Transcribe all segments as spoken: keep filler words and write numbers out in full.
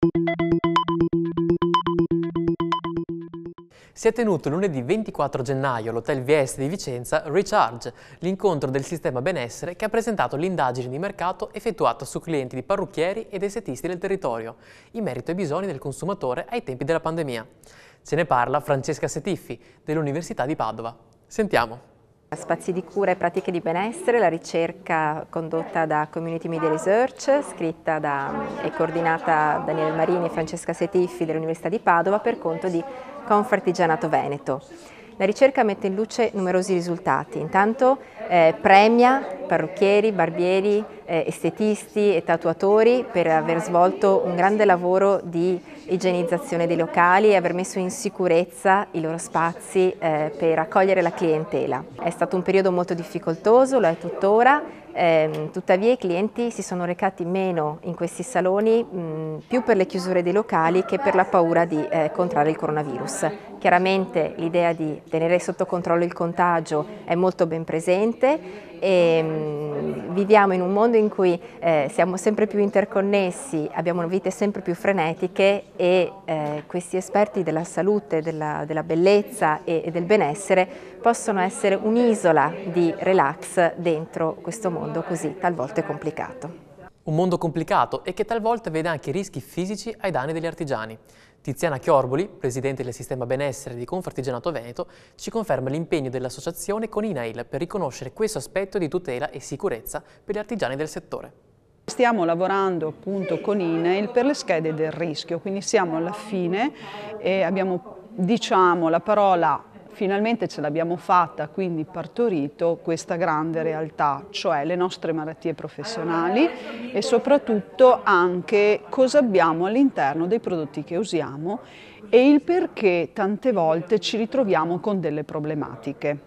Si è tenuto lunedì ventiquattro gennaio all'Hotel V S di Vicenza Recharge, l'incontro del sistema benessere che ha presentato l'indagine di mercato effettuata su clienti di parrucchieri ed estetisti del territorio, in merito ai bisogni del consumatore ai tempi della pandemia. Ce ne parla Francesca Setiffi, dell'Università di Padova. Sentiamo. Spazi di cura e pratiche di benessere, la ricerca condotta da Community Media Research, scritta da, e coordinata da Daniele Marini e Francesca Setiffi dell'Università di Padova per conto di Confartigianato Veneto. La ricerca mette in luce numerosi risultati. Intanto eh, premia parrucchieri, barbieri, eh, estetisti e tatuatori per aver svolto un grande lavoro di igienizzazione dei locali e aver messo in sicurezza i loro spazi eh, per accogliere la clientela. È stato un periodo molto difficoltoso, lo è tuttora. Eh, tuttavia i clienti si sono recati meno in questi saloni mh, più per le chiusure dei locali che per la paura di eh, contrarre il coronavirus. Chiaramente l'idea di tenere sotto controllo il contagio è molto ben presente e mh, viviamo in un mondo in cui eh, siamo sempre più interconnessi, abbiamo vite sempre più frenetiche e eh, questi esperti della salute, della, della bellezza e, e del benessere possono essere un'isola di relax dentro questo mondo così talvolta complicato. Un mondo complicato e che talvolta vede anche rischi fisici ai danni degli artigiani. Tiziana Chiorboli, presidente del sistema benessere di Confartigianato Veneto, ci conferma l'impegno dell'associazione con I N A I L per riconoscere questo aspetto di tutela e sicurezza per gli artigiani del settore. Stiamo lavorando appunto con I N A I L per le schede del rischio, quindi siamo alla fine e abbiamo, diciamo, la parola finalmente ce l'abbiamo fatta, quindi partorito questa grande realtà, cioè le nostre malattie professionali e soprattutto anche cosa abbiamo all'interno dei prodotti che usiamo e il perché tante volte ci ritroviamo con delle problematiche.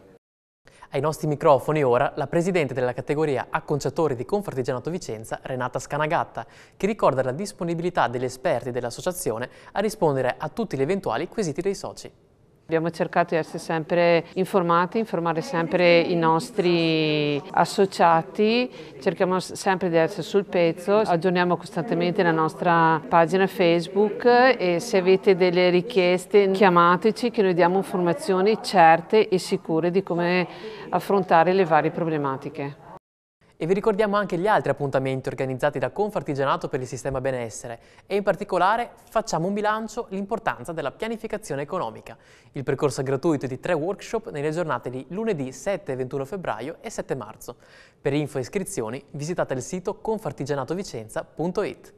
Ai nostri microfoni ora la presidente della categoria acconciatori di Confartigianato Vicenza, Renata Scanagatta, che ricorda la disponibilità degli esperti dell'associazione a rispondere a tutti gli eventuali quesiti dei soci. Abbiamo cercato di essere sempre informati, informare sempre i nostri associati, cerchiamo sempre di essere sul pezzo, aggiorniamo costantemente la nostra pagina Facebook e se avete delle richieste chiamateci che noi diamo informazioni certe e sicure di come affrontare le varie problematiche. E vi ricordiamo anche gli altri appuntamenti organizzati da Confartigianato per il sistema benessere e in particolare facciamo un bilancio l'importanza della pianificazione economica. Il percorso è gratuito di tre workshop nelle giornate di lunedì sette e ventuno febbraio e sette marzo. Per info e iscrizioni visitate il sito confartigianatovicenza punto it.